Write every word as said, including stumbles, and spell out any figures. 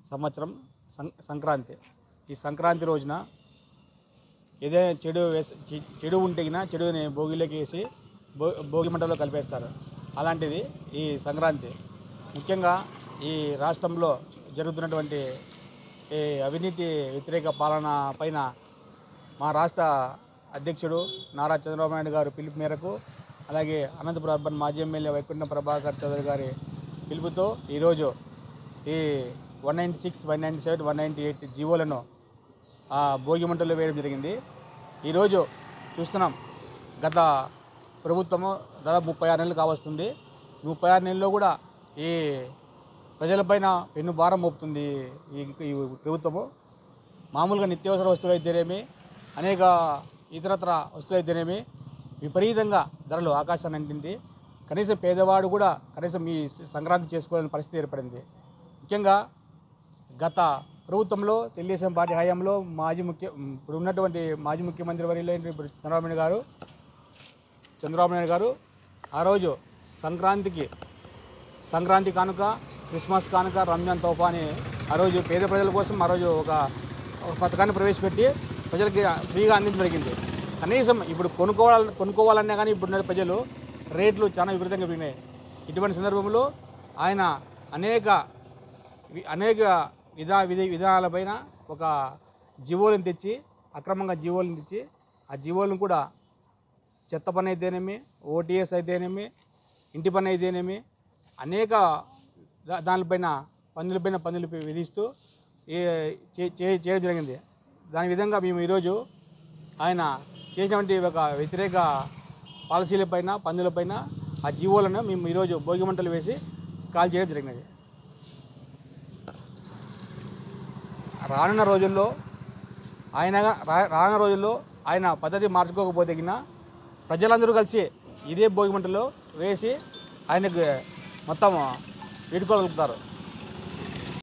సంవత్సరం సంక్రాంతి. ఈ సంక్రాంతి రోజున ఏదైనా చెడు వేసి చెడు ఉంటే చెడుని భోగిలోకి వేసి భో భోగి మంటల్లో కలిపేస్తారు. అలాంటిది ఈ సంక్రాంతి. ముఖ్యంగా ఈ రాష్ట్రంలో జరుగుతున్నటువంటి ఈ అవినీతి వ్యతిరేక పాలన పైన మా రాష్ట్ర అధ్యక్షుడు నారా చంద్రబాబు నాయుడు గారు పిలుపు మేరకు, అలాగే అనంతపురం అర్బన్ మాజీ ఎమ్మెల్యే వైకుంఠం ప్రభాకర్ చౌదరి గారి పిలుపుతో ఈరోజు ఈ one ninety six one ninety seven one ninety eight జీవోలను భోగి మంటల్లో వేయడం జరిగింది. ఈరోజు చూస్తున్నాం, గత ప్రభుత్వము దాదాపు ముప్పై ఆరు నెలలు కావస్తుంది. ముప్పై ఆరు నెలల్లో కూడా ఈ ప్రజలపైన పెను భారం మోపుతుంది ఈ ప్రభుత్వము. మామూలుగా నిత్యావసర వస్తువులు అయితేనేమి, అనేక ఇతరత్ర వస్తువులు అయితేనేమి విపరీతంగా ధరలు ఆకాశాన్ని అంటింది. కనీసం పేదవాడు కూడా కనీసం ఈ సంక్రాంతి చేసుకోవాలని పరిస్థితి ఏర్పడింది. ముఖ్యంగా గత ప్రభుత్వంలో తెలుగుదేశం పార్టీ హయాంలో మాజీ ముఖ్య ఇప్పుడు ఉన్నటువంటి మాజీ ముఖ్యమంత్రి వర్యులు ఇప్పుడు చంద్రబాబు నాయుడు గారు చంద్రబాబు నాయుడు గారు ఆ రోజు సంక్రాంతికి సంక్రాంతి కానుక, క్రిస్మస్ కానుక, రంజాన్ తోఫా అని ఆ రోజు పేద ప్రజల కోసం ఆ రోజు ఒక పథకాన్ని ప్రవేశపెట్టి ప్రజలకి ఫ్రీగా అందించడం జరిగింది. కనీసం ఇప్పుడు కొనుక్కోవాలి కొనుక్కోవాలన్నా కానీ ఇప్పుడున్న ప్రజలు రేట్లు చాలా విపరీతంగా పెరిగినాయి. ఇటువంటి సందర్భంలో ఆయన అనేక అనేక విధా విధి విధానాలపైన ఒక జీవోలను తెచ్చి అక్రమంగా జీవోలను తెచ్చి ఆ జీవోలను కూడా చెత్త పన్ను అయితేనేమి, ఓటీఎస్ అయితేనేమి, ఇంటి పన్ను అయితేనేమి అనేక దానిపైన పన్నులపైన పన్నులు విధిస్తూ చేయడం జరిగింది. దాని విధంగా మేము ఈరోజు ఆయన చేసినటువంటి ఒక వ్యతిరేక పాలసీలపైన పన్నులపైన ఆ జీవోలను మేము ఈరోజు భోగి మంటలు వేసి కాల్ చేయడం జరిగినది. రానున్న రోజుల్లో ఆయన రానున్న రోజుల్లో ఆయన పద్ధతి మార్చుకోకపోతే గిన ప్రజలందరూ కలిసి ఇదే భోగి మంటలో వేసి ఆయనకు మొత్తం వీడుకోగలుగుతారు.